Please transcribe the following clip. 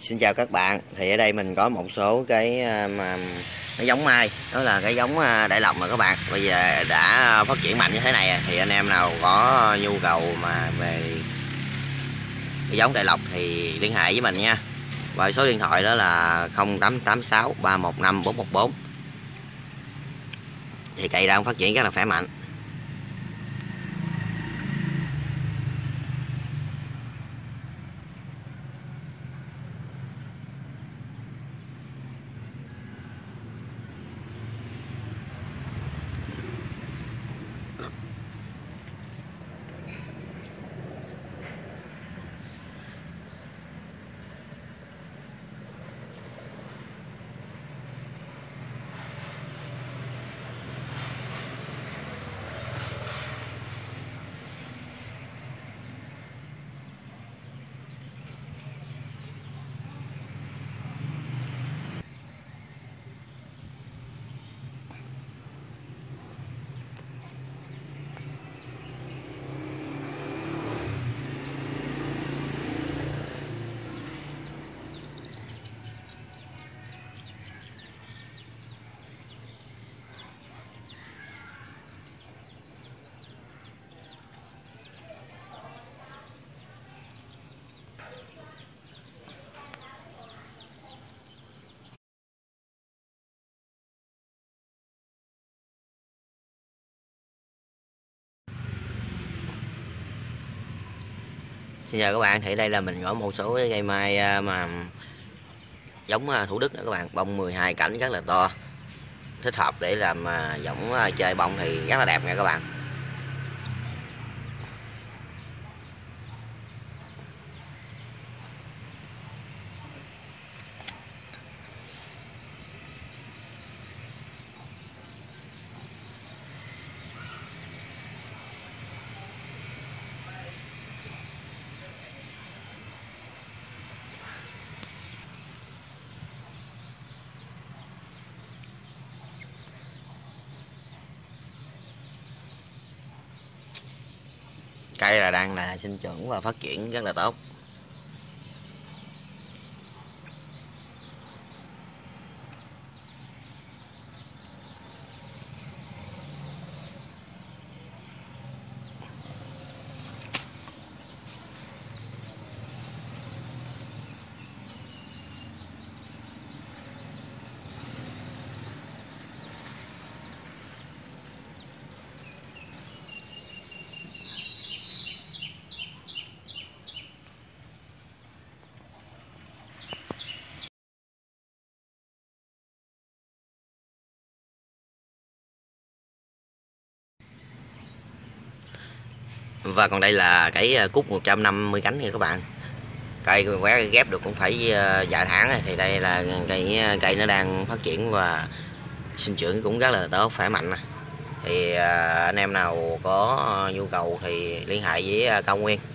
Xin chào các bạn. Thì ở đây mình có một số cái giống mai, đó là cái giống Đại Lộc mà các bạn. Bây giờ đã phát triển mạnh như thế này thì anh em nào có nhu cầu mà về cái giống Đại Lộc thì liên hệ với mình nha. Và số điện thoại đó là 0886 315 414. Thì cây đang phát triển rất là khỏe mạnh. Xin chào các bạn, thì đây là mình có một số cái cây mai mà giống Thủ Đức đó các bạn, bông 12 cánh rất là to, thích hợp để làm giống chơi bông thì rất là đẹp nha các bạn. Cây là đang là sinh trưởng và phát triển rất là tốt. Và còn đây là cái cúc 150 cánh nha các bạn. Cây ghép được cũng phải vài tháng rồi. Thì đây là cây nó đang phát triển và sinh trưởng cũng rất là tốt, khỏe mạnh. Thì anh em nào có nhu cầu thì liên hệ với Cao Nguyên.